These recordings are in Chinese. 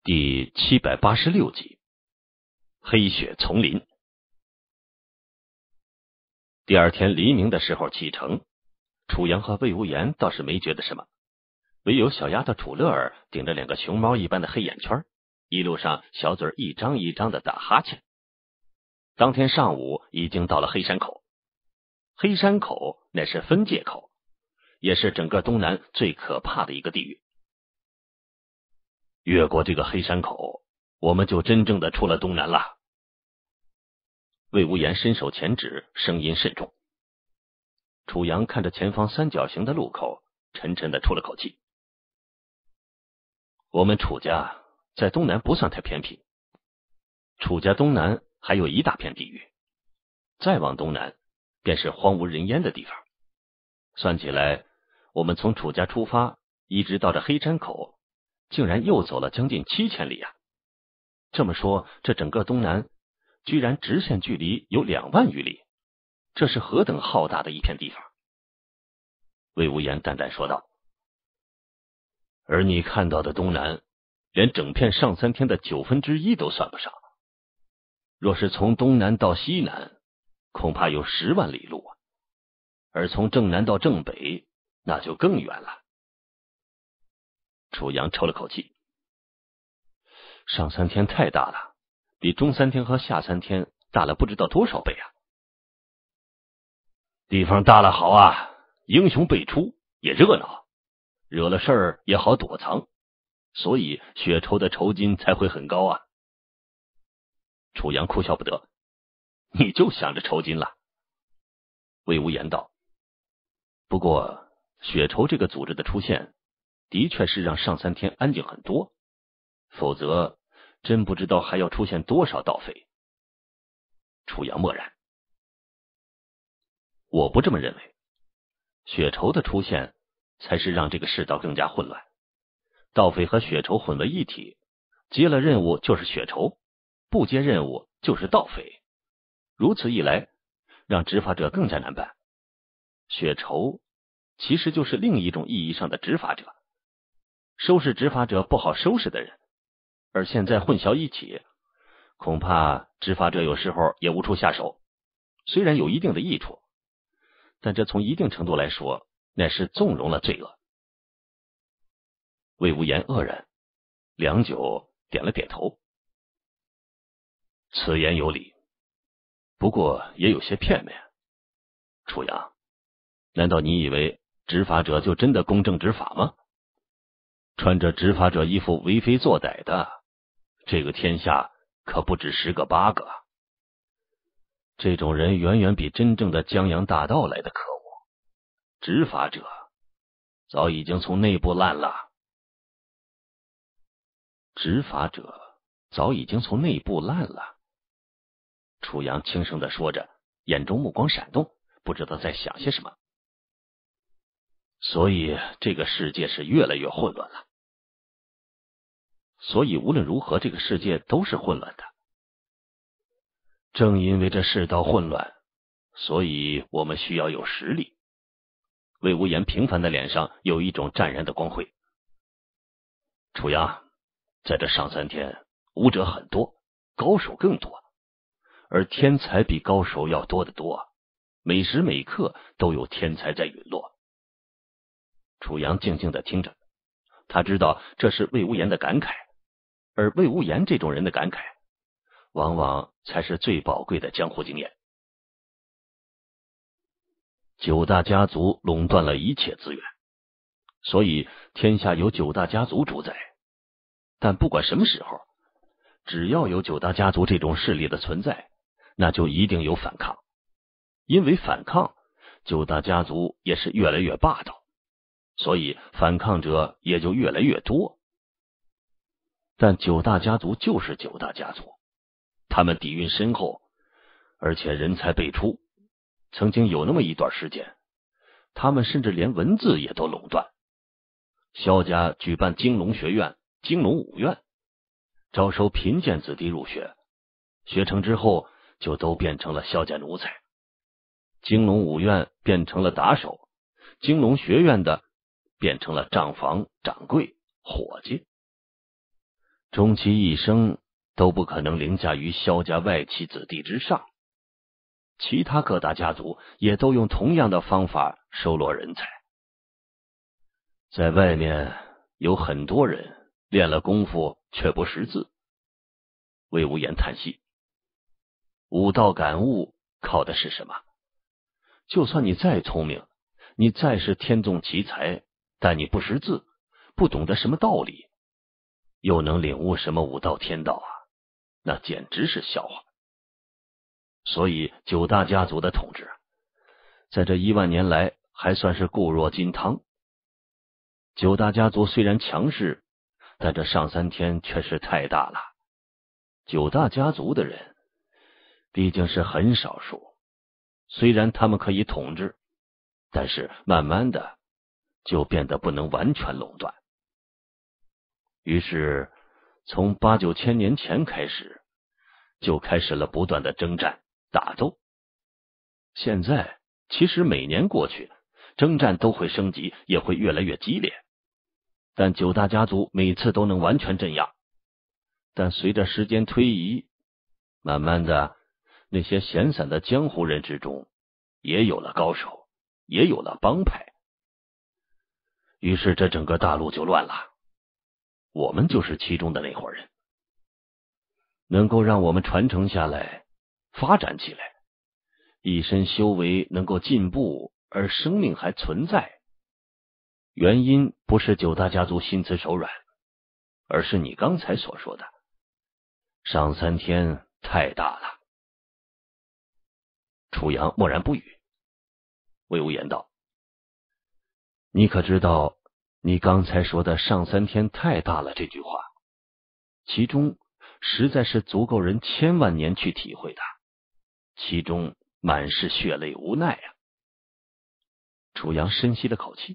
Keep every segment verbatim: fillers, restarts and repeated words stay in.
第七百八十六集，黑雪丛林。第二天黎明的时候启程，楚阳和魏无言倒是没觉得什么，唯有小丫头楚乐儿顶着两个熊猫一般的黑眼圈，一路上小嘴一张一张的打哈欠。当天上午已经到了黑山口，黑山口乃是分界口，也是整个东南最可怕的一个地域。越过这个黑山口，我们就真正的出了东南了。魏无言伸手前指，声音慎重。楚阳看着前方三角形的路口，沉沉的出了口气。我们楚家在东南不算太偏僻，楚家东南还有一大片地域，再往东南便是荒无人烟的地方。算起来，我们从楚家出发，一直到这黑山口，竟然又走了将近七千里啊！这么说，这整个东南居然直线距离有两万余里，这是何等浩大的一片地方！魏无言淡淡说道。而你看到的东南，连整片上三天的九分之一都算不上。若是从东南到西南，恐怕有十万里路啊！而从正南到正北，那就更远了。楚阳抽了口气，上三天太大了，比中三天和下三天大了不知道多少倍啊！地方大了好啊，英雄辈出，也热闹，惹了事儿也好躲藏，所以血仇的酬金才会很高啊！楚阳哭笑不得，你就想着酬金了。魏无言道，不过血仇这个组织的出现的确是让上三天安静很多，否则真不知道还要出现多少盗匪。楚阳默然，我不这么认为，血仇的出现才是让这个世道更加混乱。盗匪和血仇混为一体，接了任务就是血仇，不接任务就是盗匪，如此一来，让执法者更加难办。血仇其实就是另一种意义上的执法者，收拾执法者不好收拾的人，而现在混淆一起，恐怕执法者有时候也无处下手。虽然有一定的益处，但这从一定程度来说，乃是纵容了罪恶。魏无言愕然，良久点了点头。此言有理，不过也有些片面。楚阳，难道你以为执法者就真的公正执法吗？穿着执法者衣服为非作歹的，这个天下可不止十个八个。这种人远远比真正的江洋大盗来的可恶。执法者早已经从内部烂了。执法者早已经从内部烂了。楚阳轻声的说着，眼中目光闪动，不知道在想些什么。所以这个世界是越来越混乱了。所以无论如何，这个世界都是混乱的。正因为这世道混乱，所以我们需要有实力。魏无言平凡的脸上有一种湛然的光辉。楚阳，在这上三天，武者很多，高手更多，而天才比高手要多得多，每时每刻都有天才在陨落。楚阳静静的听着，他知道这是魏无言的感慨，而魏无言这种人的感慨，往往才是最宝贵的江湖经验。九大家族垄断了一切资源，所以天下有九大家族主宰。但不管什么时候，只要有九大家族这种势力的存在，那就一定有反抗。因为反抗，九大家族也是越来越霸道，所以反抗者也就越来越多。但九大家族就是九大家族，他们底蕴深厚，而且人才辈出。曾经有那么一段时间，他们甚至连文字也都垄断。萧家举办金龙学院、金龙五院，招收贫贱子弟入学，学成之后就都变成了萧家奴才。金龙五院变成了打手，金龙学院的变成了账房、掌柜、伙计。 终其一生都不可能凌驾于萧家外戚子弟之上。其他各大家族也都用同样的方法收罗人才。在外面有很多人练了功夫却不识字。魏无言叹息，武道感悟靠的是什么？就算你再聪明，你再是天纵奇才，但你不识字，不懂得什么道理，又能领悟什么武道天道啊？那简直是笑话。所以九大家族的统治在这一万年来还算是固若金汤。九大家族虽然强势，但这上三天却是太大了。九大家族的人毕竟是很少数，虽然他们可以统治，但是慢慢的就变得不能完全垄断。于是从八九千年前开始，就开始了不断的征战打斗。现在其实每年过去，征战都会升级，也会越来越激烈，但九大家族每次都能完全镇压。但随着时间推移，慢慢的那些闲散的江湖人之中也有了高手，也有了帮派。于是这整个大陆就乱了。我们就是其中的那伙人。能够让我们传承下来，发展起来，一身修为能够进步，而生命还存在，原因不是九大家族心慈手软，而是你刚才所说的上三天太大了。楚阳默然不语。魏无言道，你可知道你刚才说的上三天太大了这句话，其中实在是足够人千万年去体会的，其中满是血泪无奈啊。楚阳深吸了口气，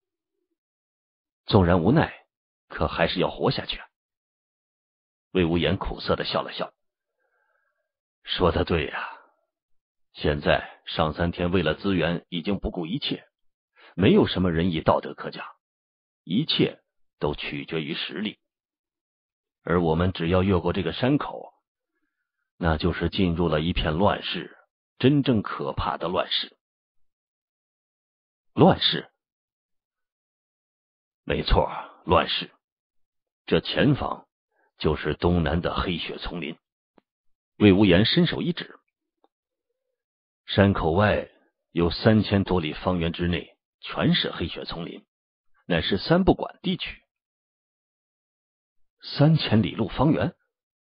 纵然无奈，可还是要活下去啊。魏无言苦涩的笑了笑，说得对呀、啊，现在上三天为了资源已经不顾一切，没有什么仁义道德可讲，一切都取决于实力。而我们只要越过这个山口，那就是进入了一片乱世，真正可怕的乱世。乱世？没错，乱世。这前方就是东南的黑雪丛林。魏无言伸手一指，山口外有三千多里方圆之内全是黑雪丛林，乃是三不管地区。三千里路方圆？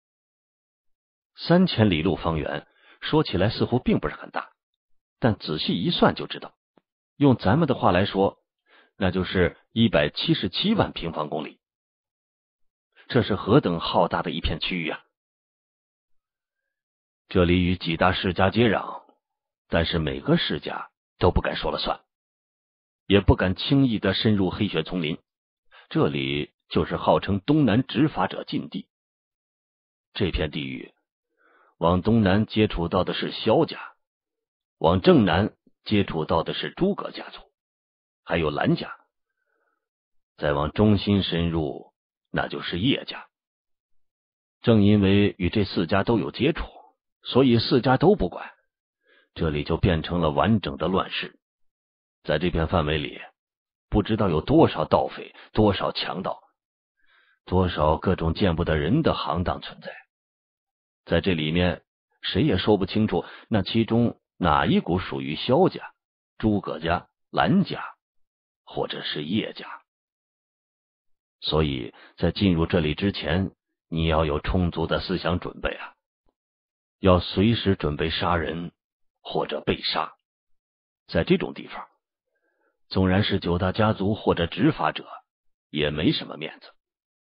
三千里路方圆说起来似乎并不是很大，但仔细一算就知道，用咱们的话来说，那就是一百七十七万平方公里。这是何等浩大的一片区域啊！这里与几大世家接壤，但是每个世家都不敢说了算，也不敢轻易的深入黑雪丛林。这里就是号称东南执法者禁地。这片地域往东南接触到的是萧家，往正南接触到的是诸葛家族，还有蓝家，再往中心深入，那就是叶家。正因为与这四家都有接触，所以四家都不管，这里就变成了完整的乱世。在这片范围里，不知道有多少盗匪，多少强盗，多少各种见不得人的行当存在。在这里面，谁也说不清楚那其中哪一股属于萧家、诸葛家、蓝家，或者是叶家。所以在进入这里之前，你要有充足的思想准备啊，要随时准备杀人或者被杀。在这种地方，纵然是九大家族或者执法者，也没什么面子。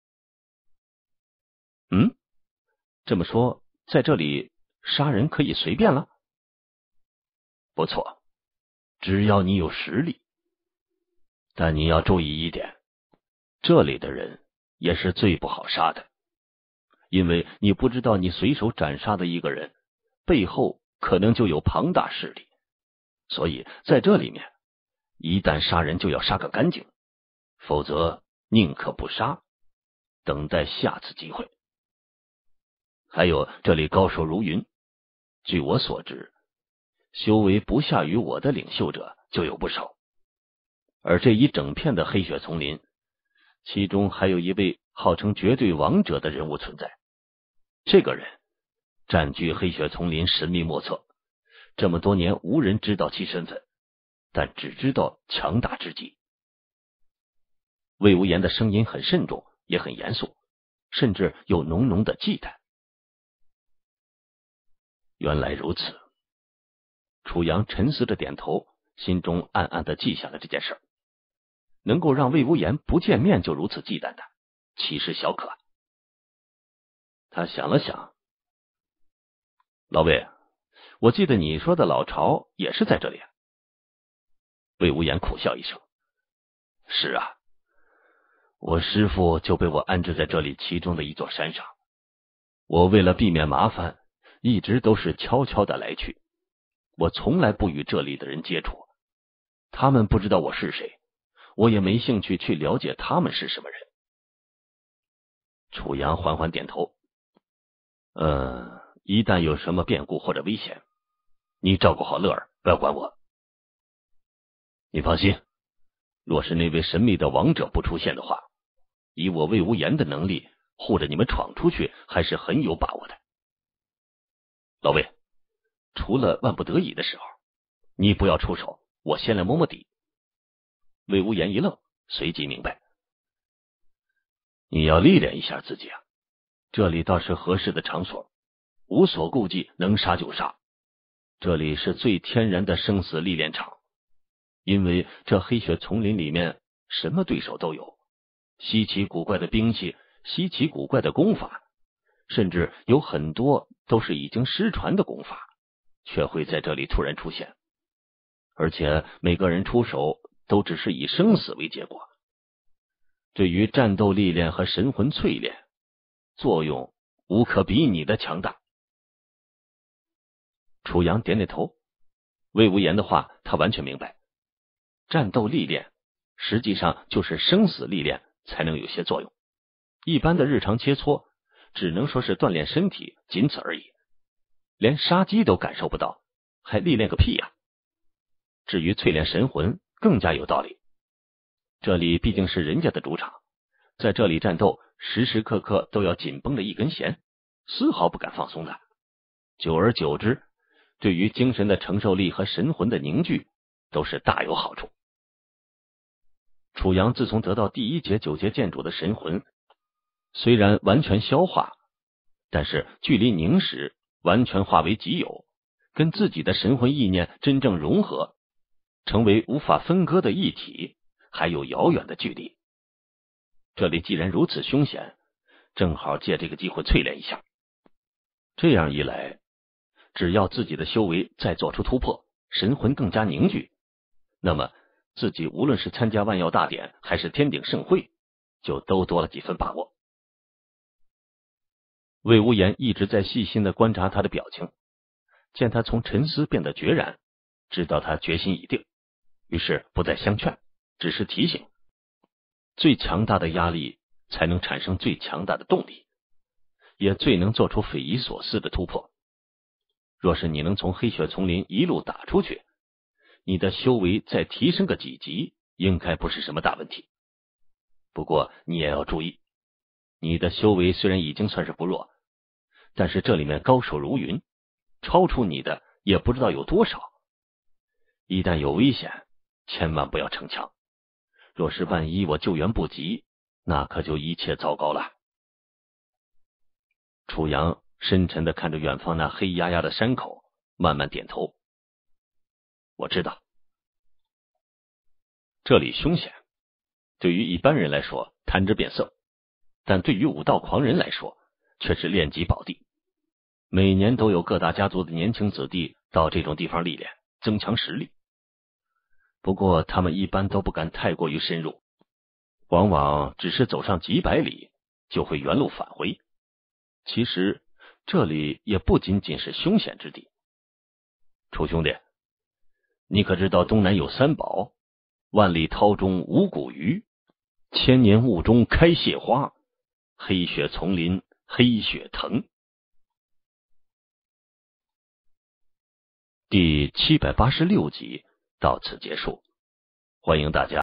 嗯，这么说，在这里杀人可以随便了？不错，只要你有实力。但你要注意一点，这里的人也是最不好杀的，因为你不知道你随手斩杀的一个人，背后可能就有庞大势力。所以在这里面，一旦杀人就要杀个干净，否则宁可不杀，等待下次机会。 还有这里高手如云，据我所知，修为不下于我的领袖者就有不少。而这一整片的黑雪丛林，其中还有一位号称绝对王者的人物存在。这个人占据黑雪丛林神秘莫测，这么多年无人知道其身份，但只知道强大之极。魏无言的声音很慎重，也很严肃，甚至有浓浓的忌惮。原来如此。楚阳沉思着点头，心中暗暗的记下了这件事。能够让魏无言不见面就如此忌惮的，岂是小可？他想了想，老魏，我记得你说的老巢也是在这里。魏无言苦笑一声，是啊，我师父就被我安置在这里其中的一座山上。我为了避免麻烦，一直都是悄悄的来去，我从来不与这里的人接触，他们不知道我是谁，我也没兴趣去了解他们是什么人。楚阳缓缓点头，呃，一旦有什么变故或者危险，你照顾好乐儿，不要管我。你放心，若是那位神秘的王者不出现的话，以我魏无言的能力，护着你们闯出去还是很有把握的。老魏，除了万不得已的时候，你不要出手，我先来摸摸底。魏无言一愣，随即明白，你要历练一下自己啊，这里倒是合适的场所，无所顾忌，能杀就杀。这里是最天然的生死历练场，因为这黑雪丛林里面什么对手都有，稀奇古怪的兵器，稀奇古怪的功法，甚至有很多都是已经失传的功法，却会在这里突然出现。而且每个人出手都只是以生死为结果，对于战斗历练和神魂淬炼，作用无可比拟的强大。楚阳点点头，魏无言的话他完全明白，战斗历练实际上就是生死历练才能有些作用，一般的日常切磋只能说是锻炼身体，仅此而已，连杀机都感受不到，还历练个屁呀！至于淬炼神魂更加有道理，这里毕竟是人家的主场，在这里战斗时时刻刻都要紧绷着一根弦，丝毫不敢放松的，久而久之，对于精神的承受力和神魂的凝聚都是大有好处。楚阳自从得到第一节九节剑主的神魂，虽然完全消化，但是距离凝实完全化为己有，跟自己的神魂意念真正融合，成为无法分割的一体，还有遥远的距离。这里既然如此凶险，正好借这个机会淬炼一下。这样一来，只要自己的修为再做出突破，神魂更加凝聚，那么自己无论是参加万耀大典还是天鼎盛会，就都多了几分把握。魏无言一直在细心的观察他的表情，见他从沉思变得决然，知道他决心已定，于是不再相劝，只是提醒，最强大的压力才能产生最强大的动力，也最能做出匪夷所思的突破。若是你能从黑雪丛林一路打出去，你的修为再提升个几级，应该不是什么大问题。不过你也要注意，你的修为虽然已经算是不弱，但是这里面高手如云，超出你的也不知道有多少。一旦有危险，千万不要逞强，若是万一我救援不及，那可就一切糟糕了。楚阳深沉地看着远方那黑压压的山口，慢慢点头。我知道，这里凶险，对于一般人来说谈之变色，但对于武道狂人来说却是炼级宝地。每年都有各大家族的年轻子弟到这种地方历练，增强实力。不过他们一般都不敢太过于深入，往往只是走上几百里就会原路返回。其实这里也不仅仅是凶险之地。楚兄弟，你可知道东南有三宝，万里涛中无古鱼，千年雾中开谢花，黑雪丛林黑雪藤。 第七百八十六集到此结束，欢迎大家